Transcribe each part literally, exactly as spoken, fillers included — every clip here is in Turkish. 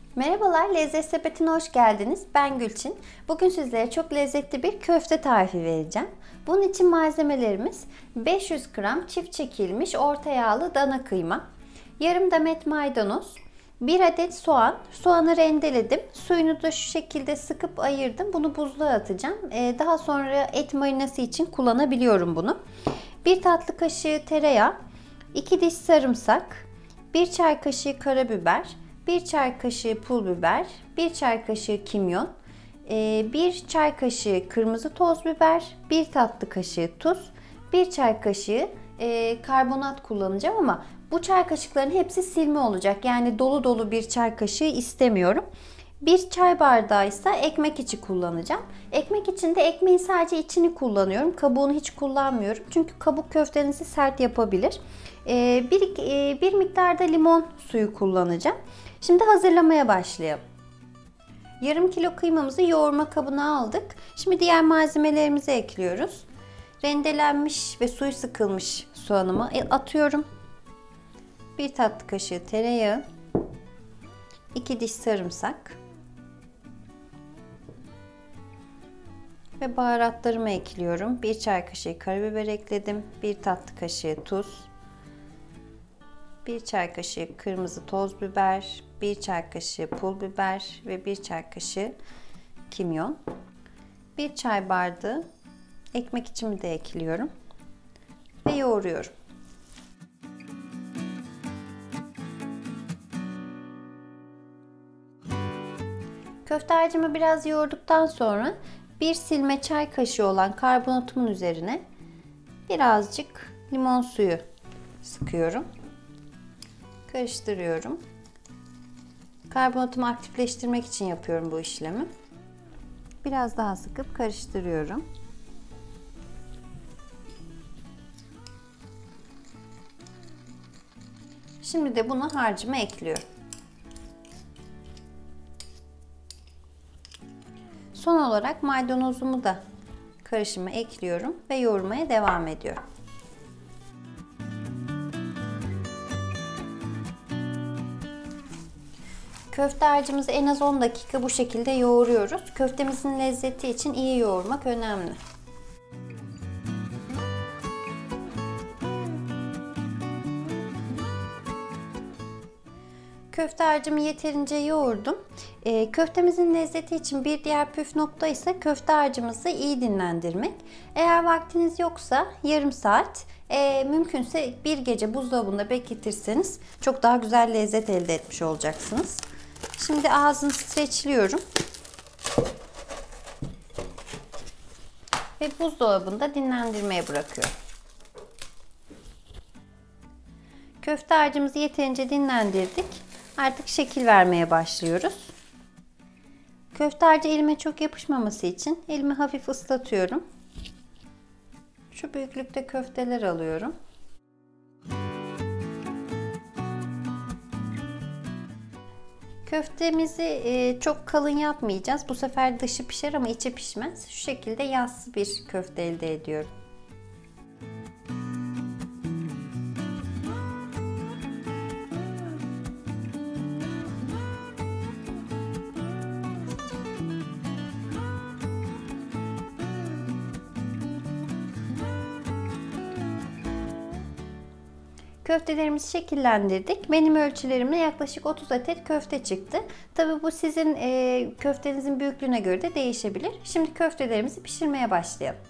Merhabalar, Lezzet Sepeti'ne hoş geldiniz. Ben Gülçin. Bugün sizlere çok lezzetli bir köfte tarifi vereceğim. Bunun için malzemelerimiz beş yüz gram çift çekilmiş orta yağlı dana kıyma, yarım demet maydanoz, bir adet soğan. Soğanı rendeledim. Suyunu da şu şekilde sıkıp ayırdım. Bunu buzluğa atacağım. Daha sonra et marinesi için kullanabiliyorum bunu. bir tatlı kaşığı tereyağı, iki diş sarımsak, bir çay kaşığı karabiber, bir çay kaşığı pul biber, bir çay kaşığı kimyon, bir çay kaşığı kırmızı toz biber, bir tatlı kaşığı tuz, bir çay kaşığı karbonat kullanacağım ama bu çay kaşıklarının hepsi silme olacak. Yani dolu dolu bir çay kaşığı istemiyorum. Bir çay bardağı ise ekmek içi kullanacağım. Ekmek için de ekmeğin sadece içini kullanıyorum. Kabuğunu hiç kullanmıyorum. Çünkü kabuk köftenizi sert yapabilir. Bir, bir miktarda limon suyu kullanacağım. Şimdi hazırlamaya başlayalım. Yarım kilo kıymamızı yoğurma kabına aldık. Şimdi diğer malzemelerimizi ekliyoruz. Rendelenmiş ve suyu sıkılmış soğanımı atıyorum. bir tatlı kaşığı tereyağı, iki diş sarımsak ve baharatlarımı ekliyorum. bir çay kaşığı karabiber ekledim. bir tatlı kaşığı tuz, bir çay kaşığı kırmızı toz biber, bir çay kaşığı pul biber ve bir çay kaşığı kimyon. bir çay bardağı ekmek içimi de ekliyorum ve yoğuruyorum. Köfte harcımı biraz yoğurduktan sonra bir silme çay kaşığı olan karbonatımın üzerine birazcık limon suyu sıkıyorum. Karıştırıyorum. Karbonatımı aktifleştirmek için yapıyorum bu işlemi. Biraz daha sıkıp karıştırıyorum. Şimdi de bunu harcıma ekliyorum. Son olarak maydanozumu da karışıma ekliyorum ve yoğurmaya devam ediyorum. Köfte harcımızı en az on dakika bu şekilde yoğuruyoruz. Köftemizin lezzeti için iyi yoğurmak önemli. Köfte harcımı yeterince yoğurdum. E, köftemizin lezzeti için bir diğer püf nokta ise köfte harcımızı iyi dinlendirmek. Eğer vaktiniz yoksa yarım saat, e, mümkünse bir gece buzdolabında bekletirseniz çok daha güzel lezzet elde etmiş olacaksınız. Şimdi ağzını streçliyorum ve buzdolabında dinlendirmeye bırakıyorum. Köfte harcımızı yeterince dinlendirdik. Artık şekil vermeye başlıyoruz. Köfte harcı elime çok yapışmaması için elimi hafif ıslatıyorum. Şu büyüklükte köfteler alıyorum. Köftemizi çok kalın yapmayacağız. Bu sefer dışı pişer ama içi pişmez. Şu şekilde yassı bir köfte elde ediyorum. Köftelerimizi şekillendirdik. Benim ölçülerimle yaklaşık otuz adet köfte çıktı. Tabi bu sizin e, köftenizin büyüklüğüne göre de değişebilir. Şimdi köftelerimizi pişirmeye başlayalım.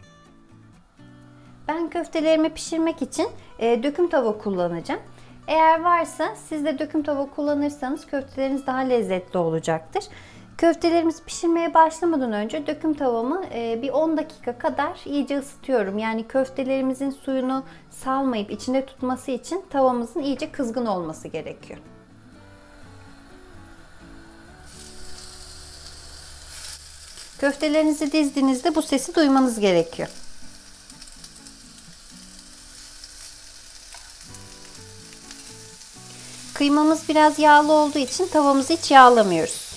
Ben köftelerimi pişirmek için e, döküm tava kullanacağım. Eğer varsa siz de döküm tava kullanırsanız köfteleriniz daha lezzetli olacaktır. Köftelerimizi pişirmeye başlamadan önce döküm tavamı bir on dakika kadar iyice ısıtıyorum. Yani köftelerimizin suyunu salmayıp içinde tutması için tavamızın iyice kızgın olması gerekiyor. Köftelerinizi dizdiğinizde bu sesi duymanız gerekiyor. Kıymamız biraz yağlı olduğu için tavamızı hiç yağlamıyoruz.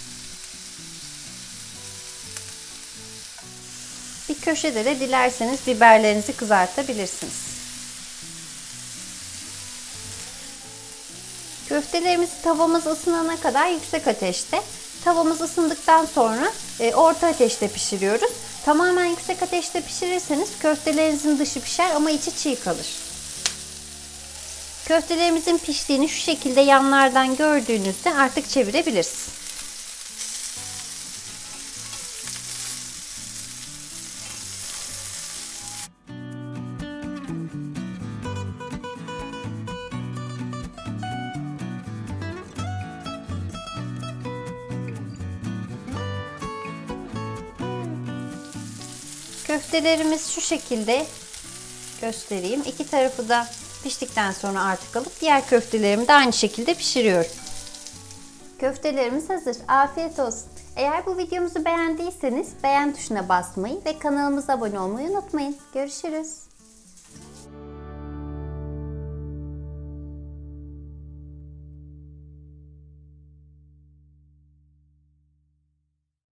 Bir köşede de dilerseniz biberlerinizi kızartabilirsiniz. Köftelerimizi tavamız ısınana kadar yüksek ateşte, tavamız ısındıktan sonra e, orta ateşte pişiriyoruz. Tamamen yüksek ateşte pişirirseniz köftelerinizin dışı pişer ama içi çiğ kalır. Köftelerimizin piştiğini şu şekilde yanlardan gördüğünüzde artık çevirebiliriz. Köftelerimiz şu şekilde, göstereyim. İki tarafı da piştikten sonra artık alıp diğer köftelerimi de aynı şekilde pişiriyorum. Köftelerimiz hazır. Afiyet olsun. Eğer bu videomuzu beğendiyseniz beğen tuşuna basmayı ve kanalımıza abone olmayı unutmayın. Görüşürüz.